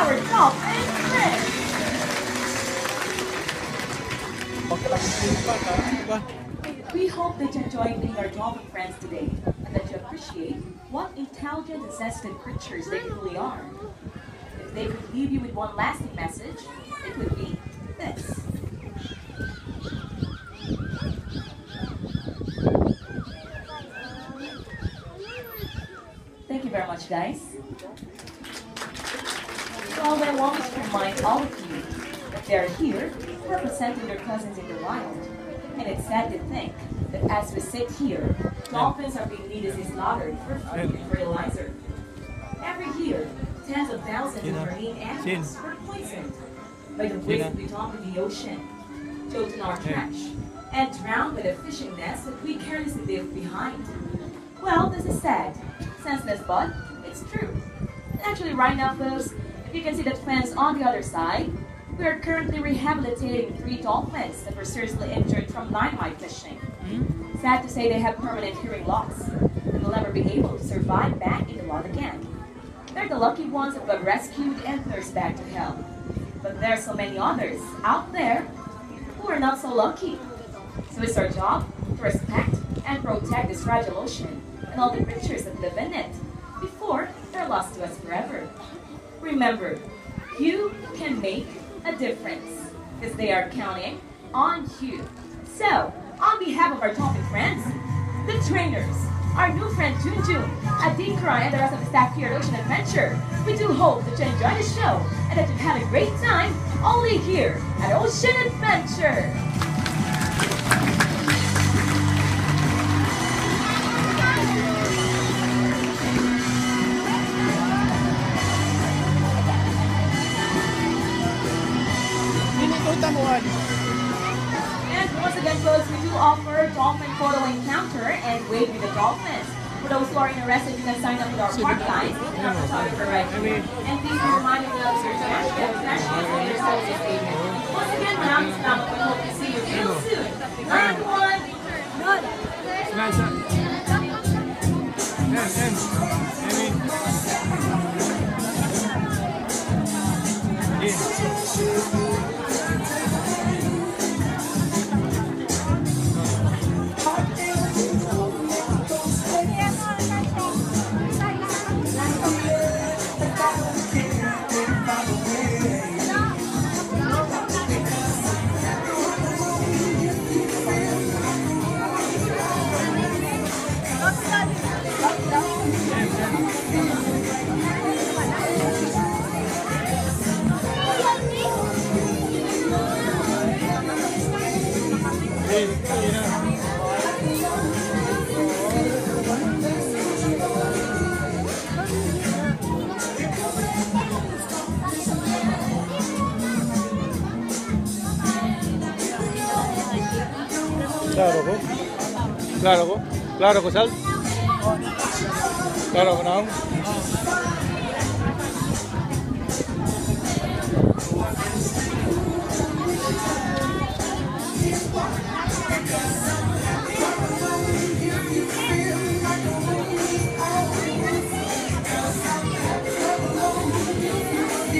our dolphin friends. We hope that you enjoyed being our dolphin friends today and that you appreciate what intelligent and sensitive creatures they truly are. If they could leave you with one lasting message, it would be this. Thank you very much, guys. Well, I want to remind all of you that they are here representing their cousins in the wild. And it's sad to think that as we sit here, dolphins are being needlessly slaughtered for food and fertilizer. Every year, tens of thousands of marine animals were poisoned by the waste we dump in the ocean, choked in our trash, and drowned by the fishing nets that we carelessly leave behind. Well, this is sad, senseless, but it's true. Actually, right now, folks, if you can see the fence on the other side, we are currently rehabilitating 3 dolphins that were seriously injured from dynamite fishing. Sad to say they have permanent hearing loss and will never be able to survive back in the wild again. They're the lucky ones that were rescued and nursed back to health. But there are so many others out there who are not so lucky. So it's our job to respect and protect this fragile ocean and all the creatures that live in it before they're lost to us forever. Remember, you can make a difference because they are counting on you. So, on behalf of our dolphin friends, the trainers, our new friend Junjun, Adikra, and the rest of the staff here at Ocean Adventure, we do hope that you enjoy the show and that you've had a great time only here at Ocean Adventure. And once again, folks, we do offer dolphin photo encounter and wave with the dolphins. For those who are interested, you can sign up with our park guides and our photographer right here. And please be reminded of your trash cans and your social statement. Once again, maraming salamat. We hope to see you real soon. And one, good. Claro ko, Sal. Claro ko, Naong.